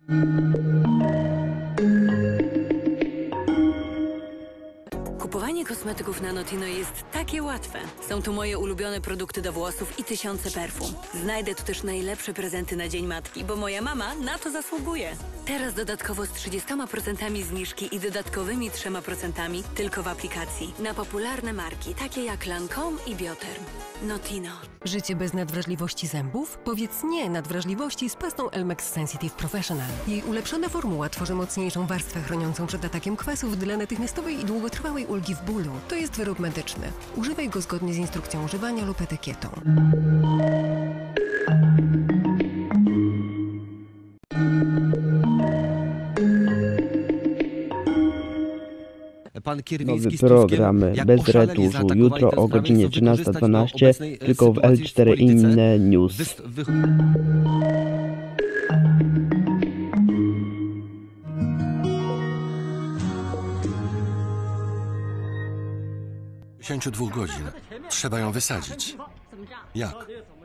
Kupowanie kosmetyków na Notino jest takie łatwe. Są tu moje ulubione produkty do włosów i tysiące perfum. Znajdę tu też najlepsze prezenty na Dzień Matki, bo moja mama na to zasługuje. Teraz dodatkowo z 30% zniżki i dodatkowymi 3% tylko w aplikacji. Na popularne marki, takie jak Lancome i Bioterm. Notino. Życie bez nadwrażliwości zębów? Powiedz nie nadwrażliwości z pastą Elmex Sensitive Professional. Jej ulepszona formuła tworzy mocniejszą warstwę chroniącą przed atakiem kwasów dla natychmiastowej i długotrwałej ulgi w bólu. To jest wyrób medyczny. Używaj go zgodnie z instrukcją używania lub etykietą. Nowy program bez retuszu. Jutro o godzinie 13:12 tylko w L4 Inne News. W 10 godzin. Trzeba ją wysadzić. Jak?